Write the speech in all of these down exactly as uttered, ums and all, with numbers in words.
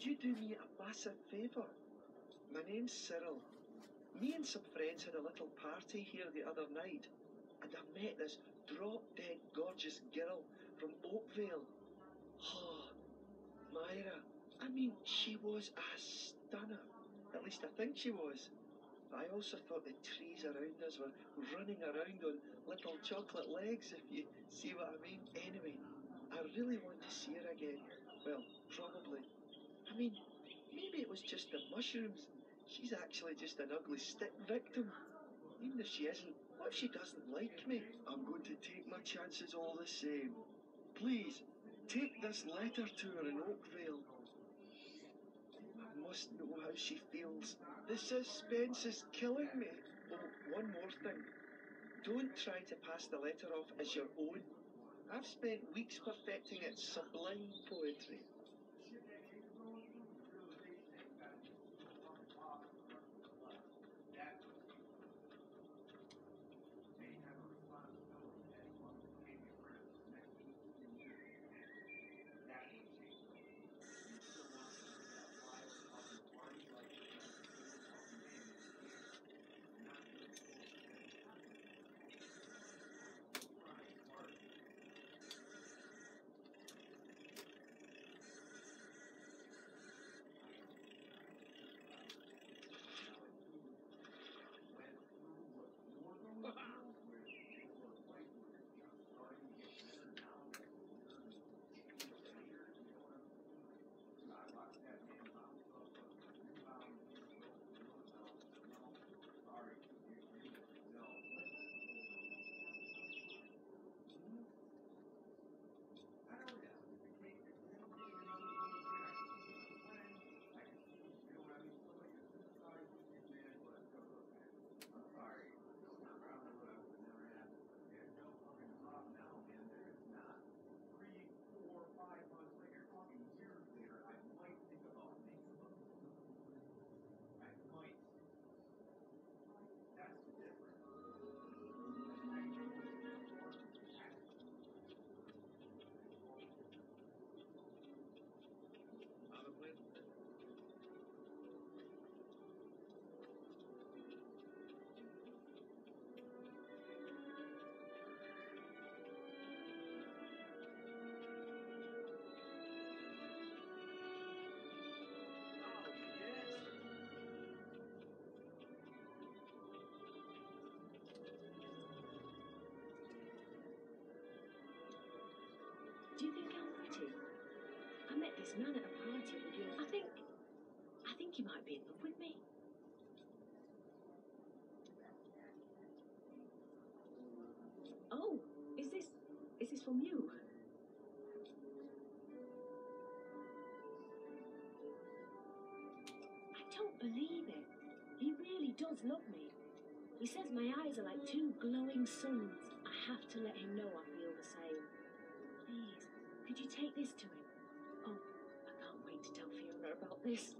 Could you do me a massive favour? My name's Cyril. Me and some friends had a little party here the other night, and I met this drop-dead gorgeous girl from Oakvale. Oh, Myra. I mean, she was a stunner. At least I think she was. I also thought the trees around us were running around on little chocolate legs, if you see what I mean. Anyway, I really want to see her again. Well, probably. I mean, maybe it was just the mushrooms. She's actually just an ugly stick victim. Even if she isn't, what if she doesn't like me? I'm going to take my chances all the same. Please, take this letter to her in Oakvale. I must know how she feels. The suspense is killing me. Oh, one more thing. Don't try to pass the letter off as your own. I've spent weeks perfecting its sublime poetry. Do you think I'm pretty? I met this man at a party with you. I think... I think he might be in love with me. Oh, is this... is this from you? I don't believe it. He really does love me. He says my eyes are like two glowing suns. I have to let him know I feel the same. Please, could you take this to him? Oh, I can't wait to tell Fiona about this.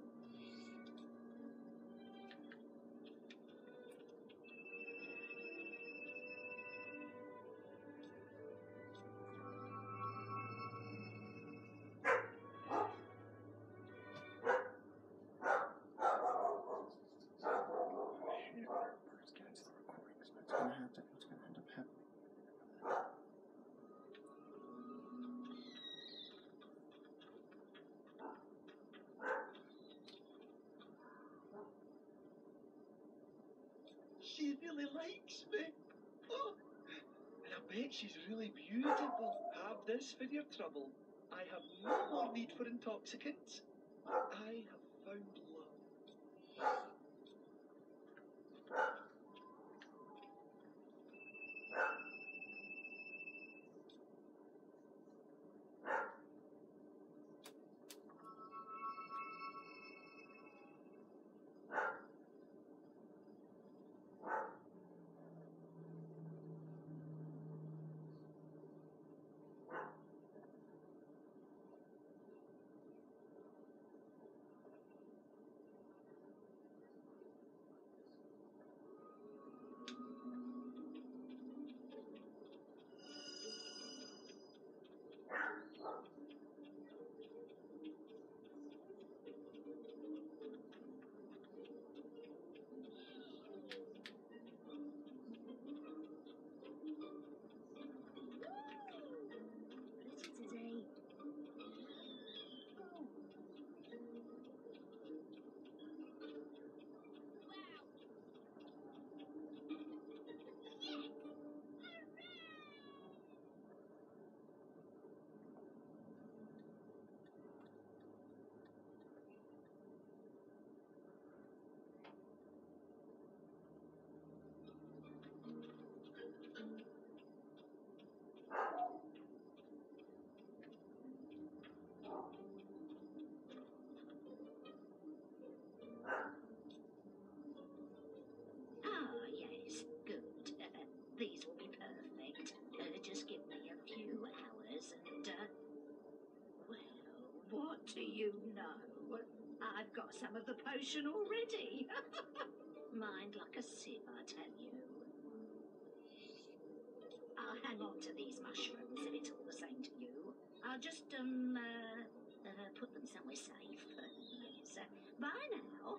She really likes me. Oh, and I bet she's really beautiful. Have this for your trouble. I have no more need for intoxicants. I have found love. What do you know? I've got some of the potion already. Mind like a sieve, I tell you. I'll hang on to these mushrooms if it's all the same to you. I'll just, um, uh, uh put them somewhere safe. So, bye now.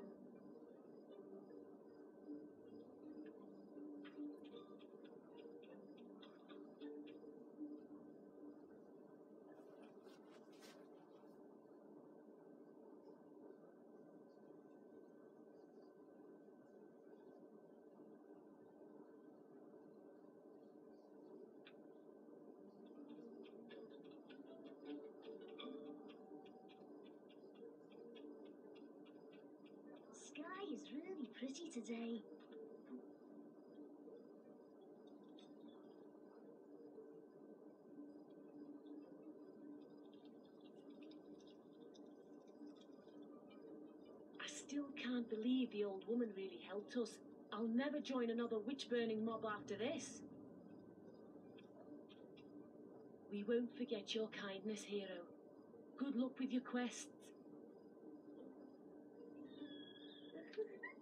Sky is really pretty today. I still can't believe the old woman really helped us. I'll never join another witch-burning mob after this. We won't forget your kindness, hero. Good luck with your quests.